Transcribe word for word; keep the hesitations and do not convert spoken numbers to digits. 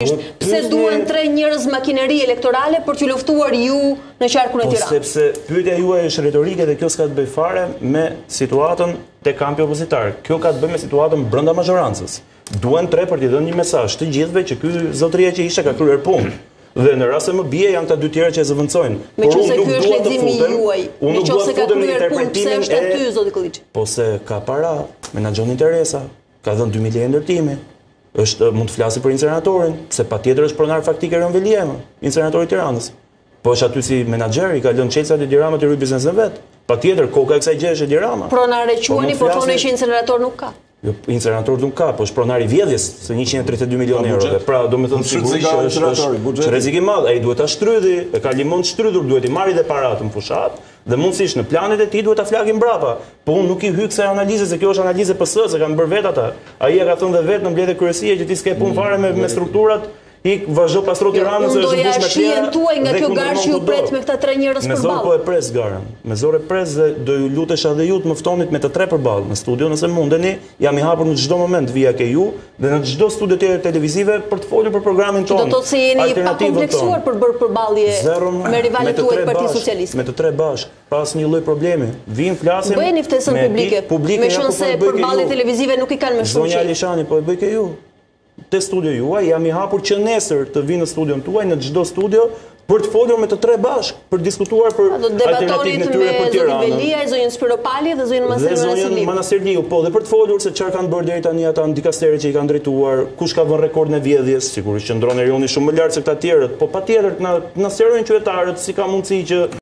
pse duan tre njerëz makineri elektorale për të luftuar ju në qarkun e Tiranës? Sepse pyetja juaj është retorike dhe kjo s'ka të bëjë fare me situatën te kampi opozitar. Kjo ka të bëjë me situatën brenda mazhorancës. Duan tre për t'i dhënë një mesazh të gjithëve që ky zotëria që ishte ka kryer punë. Dhe në rast se më bie janë ta dy tjerë që e zëvendësojnë. Meqense ky është leximi juaj, nëse ka kryer punë, pse është aty zoti Kolliçi? Po se ka para, menaxhon interesa, ka dhënë dy mijë lekë ndërtimi. Është mund të flasë për inceneratorin, se patjetër është pronar faktik Erion Veliema, inceneratori i Tiranës. Po është aty si menaxher, i ka lënë çelësat e Dirama të rry biznesin vet. Patjetër koka e kësaj gjë është e Dirama. Pronare quani, po thonë që incenerator nuk ka. Incenerator nuk ka, po është pronari vjedhjes së njëqind e tridhjetë e dy milionë euro. Pra, do me thënë sigurisht që është rrezik i madh, ai duhet ta shtrydhi, e ka limon të shtrydhur, duhet i marrë dhe paratë në fushat, dhe mundësisht në planet e tij duhet ta flagë mbrapa. Po unë nuk i hy kësaj analize se kjo është analizë P S, se kanë bërë vet ata. Ai e ka thënë dhe vet në mbledhje kryesie që ti s'ke punë fare me me strukturat. Ik vazhdo pastro Tiranës është bush me klientë tuaj nga kjo garë që ju pret me këta tre njerëz përballë. Me zor po e pres garën. Me zor e pres dhe do ju lutesha dhe ju të më ftonit me të tre përballë në studio nëse mundeni. Jam i hapur në çdo moment vija ke ju dhe në çdo studio tjetër televizive për të folur për programin tonë. Do të thotë se jeni i pakompleksuar për bërë përballje me rivalet tuaj të Partisë Socialiste. Me të tre bashk, pas një lloj problemi. Vin flasim. Bëjeni ftesën publike. Meqense përballjet televizive nuk i kanë më shumë. Zonja Alishani po e bëj ke ju. Te studio juaj, jam i hapur që nesër të vinë në studion tuaj, në çdo studio, për të folur me të tre bashk, për të diskutuar për alternativën e tyre për Tiranën. Do debatonit me Velia, zonjën Spiropali dhe zonjën Manastirliu. Dhe zonjën Manastirliu, po, dhe për të folur se çfarë kanë bërë deri tani ata dikastere që i kanë drejtuar, kush ka vënë rekordin e vjedhjes, sigurisht që ndron Erioni shumë më lart se këta tjerët, po patjetër na na serojnë qytetarët si ka mundësi që